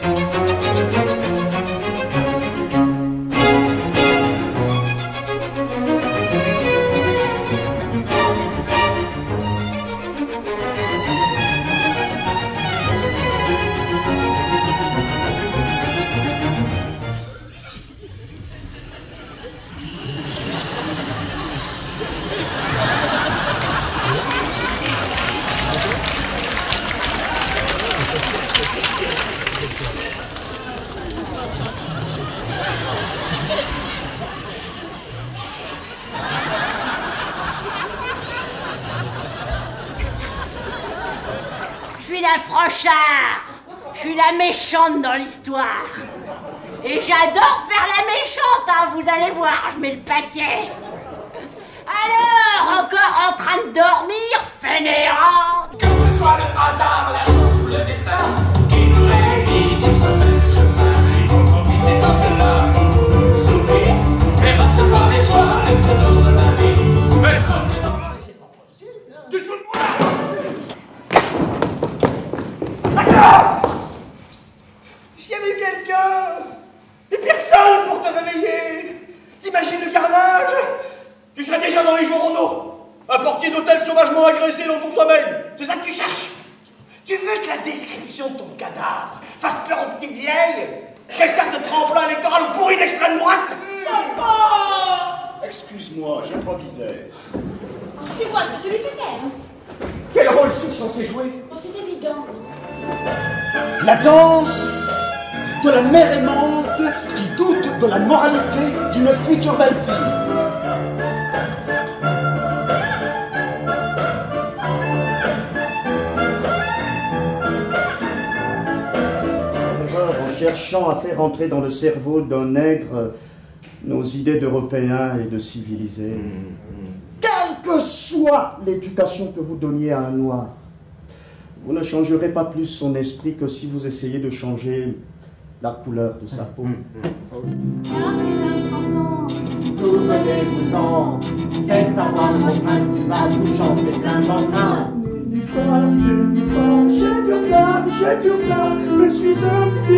Je suis la Franchard. Je suis la méchante dans l'histoire. Et j'adore faire la méchante, hein, vous allez voir, je mets le paquet. Alors, encore en train de dormir, fainéante? Que ce soit le hasard, la chance ou le destin qui nous réunit sur ce même chemin, il faut profiter tant que là, sourire et recevoir les joies, les trésors de la vie. C'est pas possible, hein. Tu te fous de moi? Attends! S'il y avait eu quelqu'un, et personne pour te réveiller, t'imagines le carnage? Tu serais déjà dans les journaux, un portier d'hôtel sauvagement agressé dans son sommeil. C'est ça que tu cherches? Tu veux que la description de ton cadavre fasse peur aux petites vieilles? Qu'elle sert de tremplin électoral pourri d'extrême droite? Papa! Excuse-moi, j'improvisais. Tu vois ce que tu lui fais faire? Quel rôle suis-je censé jouer? Oh, c'est évident. La danse de la mère aimante qui doute de la moralité d'une future belle-fille. En cherchant à faire entrer dans le cerveau d'un nègre nos idées d'Européens et de civilisés. Quelle que soit l'éducation que vous donniez à un noir, vous ne changerez pas plus son esprit que si vous essayez de changer la couleur de sa peau. Souvenez-vous-en, c'est de savoir le refrain qui va vous chanter plein d'entrain. J'ai du retard, je suis un petit